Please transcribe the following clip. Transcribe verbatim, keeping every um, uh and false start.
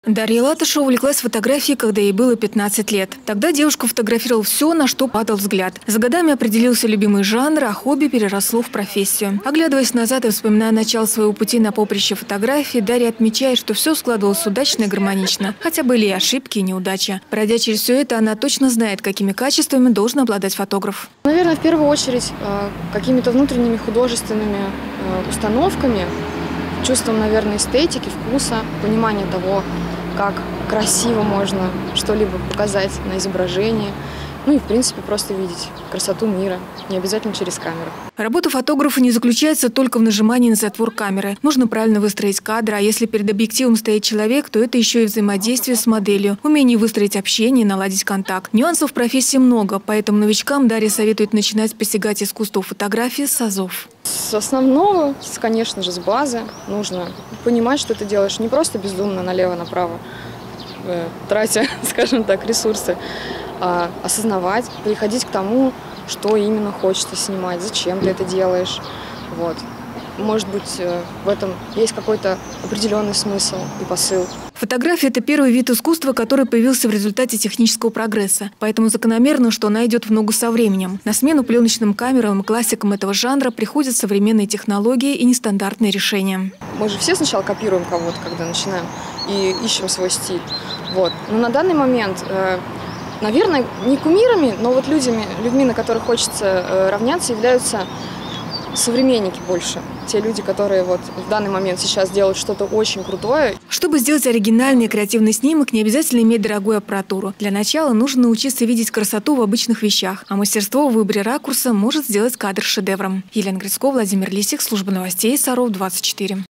Дарья Латышева увлеклась фотографией, когда ей было пятнадцать лет. Тогда девушка фотографировала все, на что падал взгляд. За годами определился любимый жанр, а хобби переросло в профессию. Оглядываясь назад и вспоминая начало своего пути на поприще фотографии, Дарья отмечает, что все складывалось удачно и гармонично. Хотя были и ошибки, и неудачи. Пройдя через все это, она точно знает, какими качествами должен обладать фотограф. Наверное, в первую очередь какими-то внутренними художественными установками, чувством, наверное, эстетики, вкуса, понимания того, как красиво можно что-либо показать на изображении. Ну и, в принципе, просто видеть красоту мира, не обязательно через камеру. Работа фотографа не заключается только в нажимании на затвор камеры. Нужно правильно выстроить кадр, а если перед объективом стоит человек, то это еще и взаимодействие с моделью, умение выстроить общение и наладить контакт. Нюансов в профессии много, поэтому новичкам Дарья советует начинать постигать искусство фотографии с азов. С основного, конечно же, с базы нужно понимать, что ты делаешь не просто бездумно налево-направо, тратя, скажем так, ресурсы, а осознавать, приходить к тому, что именно хочется снимать, зачем ты это делаешь. Вот. Может быть, в этом есть какой-то определенный смысл и посыл. Фотография – это первый вид искусства, который появился в результате технического прогресса. Поэтому закономерно, что она идет в ногу со временем. На смену пленочным камерам и классикам этого жанра приходят современные технологии и нестандартные решения. Мы же все сначала копируем кого-то, когда начинаем, и ищем свой стиль. Вот. Но на данный момент, наверное, не кумирами, но вот людьми, людьми, на которых хочется равняться, являются современники больше. Те люди, которые вот в данный момент сейчас делают что-то очень крутое. Чтобы сделать оригинальный и креативный снимок, не обязательно иметь дорогую аппаратуру. Для начала нужно научиться видеть красоту в обычных вещах, а мастерство в выборе ракурса может сделать кадр шедевром. Елена Грицкова, Владимир Лисик, служба новостей Саров двадцать четыре.